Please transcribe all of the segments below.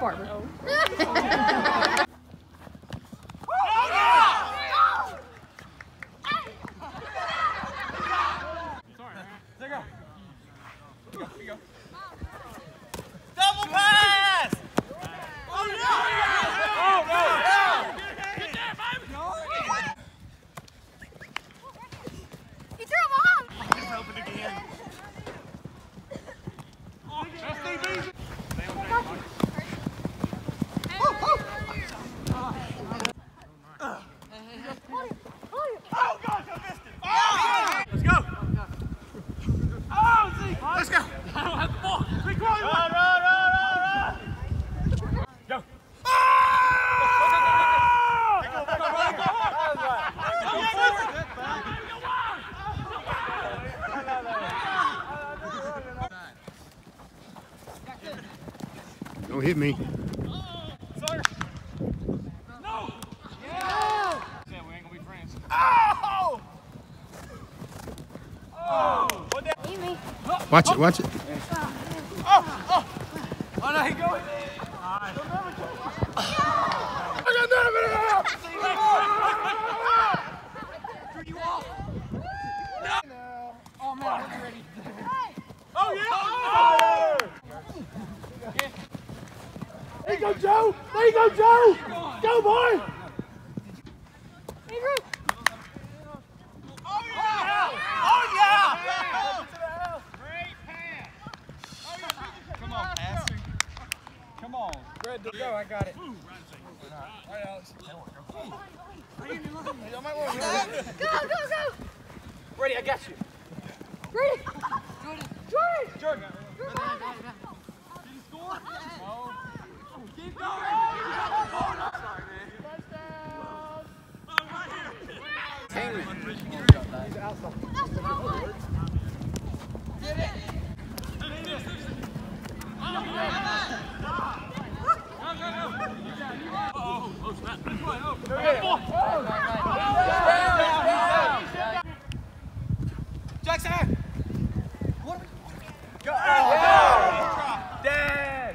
barber. Double pass! Oh, no! Oh, no! Get there, baby! He threw him off! He's open again. Oh, that's DB. Oh, gosh, I missed it. Oh! Let's go. Oh, Zeke. Let's go. I don't have the ball. Be quiet. Run. Go. Oh! Don't hit me. Sawyer. No. Yeah. We ain't gonna be friends. Oh! Oh! Watch it, watch it. Oh, no, he going in. I got none of it out. Drew you off. No. Oh, man, we're ready. Oh, yeah. There you go, Joe. There you go, Joe. Go, boy. Oh, yeah. Oh, yeah. Great pass. Come on, passing. Come on. Red to go. I got it. All right, Alex. Go! Ready, I got you. Ready? Jordan. Did he score? No. Keep going. Sorry, man. Touchdown. Oh, right here. He's outside. Get it. Jackson! Go! Dad!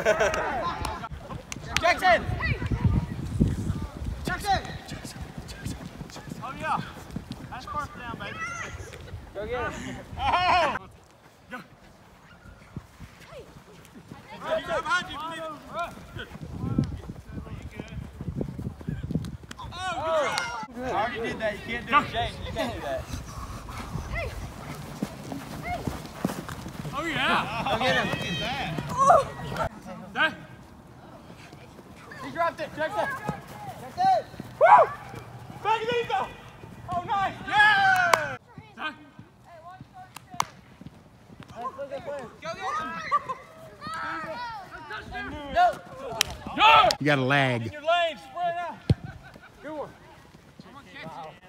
Jackson! Jackson! Oh, yeah. That's first down, baby. Go get him. Oh! Go. Behind you, good. Oh, good. I already did that. You can't do it, Jake. You can't do that. Oh, yeah. Go get him. Look at that. He dropped it. Jackson. Jackson. Woo! Back it easy. Oh, nice. Yeah. Go get him. Go. You got a lag. In your lane. Spread out. Good one. Someone catch it.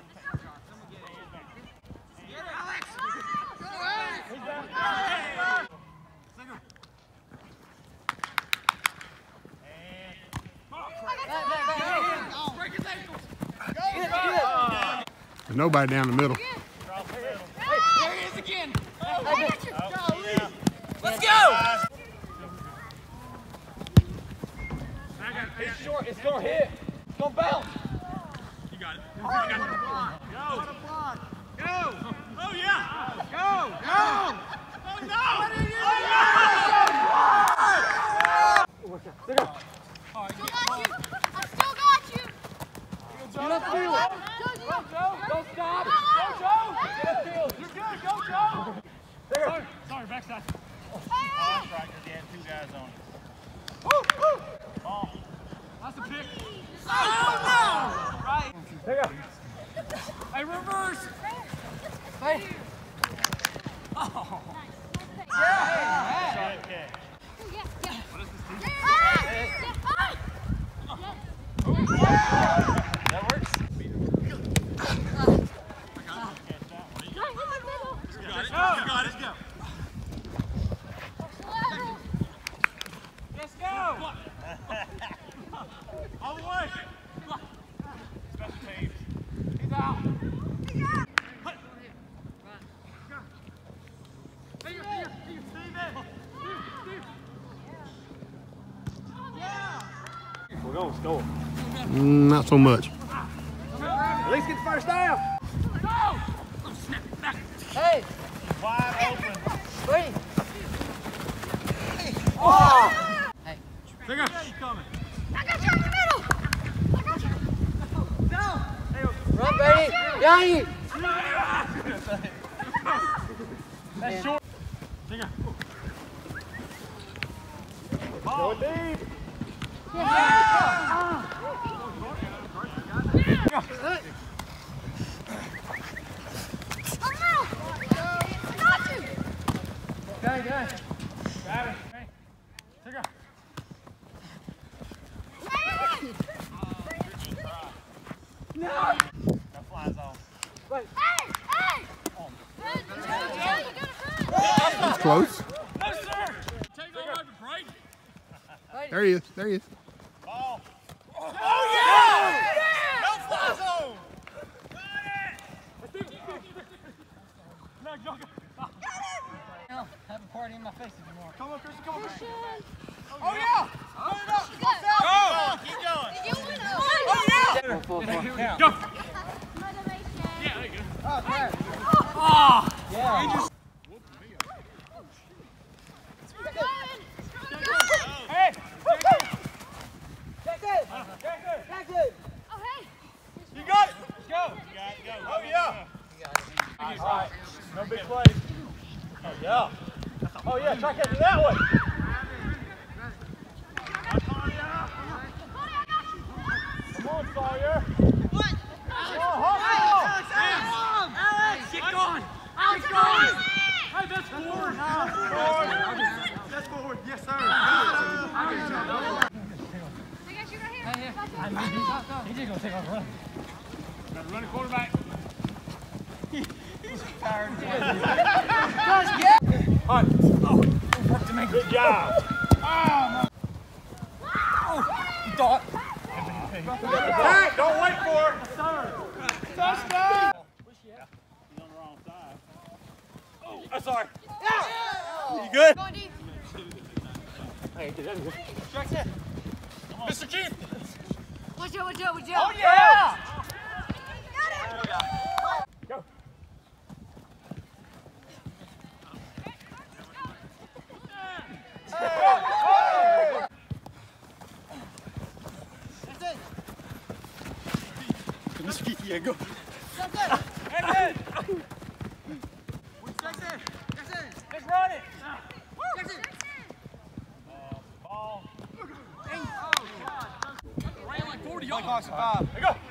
Alex. He's down. Break his ankles. There's nobody down the middle. There he is again. Let's go. It's short. It's going to hit. It's going to bounce. You got it. You got it. Go. Go. Oh, yeah. Go. Go. Oh, no. Oh, no. There you go. All right, I still got you! Get upfield. Go, Joe. Don't stop. Go, Joe. Get upfield. You're good. Go, Joe. There. Sorry, backside. Oh, that's right, because he had two guys on it. Woo, woo. Ball. That's a pick. Oh, no. Right. There you go. Hey, reverse. Hey. Oh. Yeah. Hey. Okay. What is this team? That works. You got it. Go. Let's go. All the way. Special teams. He's out. Steve. Go, score. Not so much. At least get the first down. Hey! Wide open. Brady! Oh! Hey. Finger. Coming. I got you in the middle. I got you. Run, Brady! Yanni! That's short. Finger. Ball. Go deep. Go. Grab it. Hey. Finger. No! That flies off. Hey! Hey! That's close. No, sir. Take all over break. There he is. There he is. Ball. Oh, yeah! No fly zone. Got it. No, go. No, have a party in my face anymore. Come on, Christian. Come on. Christian. Oh, yeah. Put it up. Good. Go. Keep going. You win. Oh, yeah. Full count. Go. Motivation. Yeah, there you go. Oh, there. Oh. Yeah. Hey. Jackson! Jackson! Oh, hey. You got it. Let's go. You got it. Go. Oh, yeah. All right. No big plays. Oh, yeah. Oh, yeah. Try catching that one. Come on, Sawyer. What? Alex, get going. Alex, going. Hey, that's forward. That's forward. Yes, sir. I got you right here. He's just gonna take off running. Got to run a quarterback. He's tired. All right. Oh, good job. You thought? Hey, don't wait for it. Touchdown. He's on the wrong side. Oh, I'm sorry. You good? Going deep. Hey, get that good. Mr. Keith. Watch out. Oh, yeah. Got it. Go. Mr. Keith, yeah, go. Hey, let's run it. Ball. Ran like 40 yards. There you go.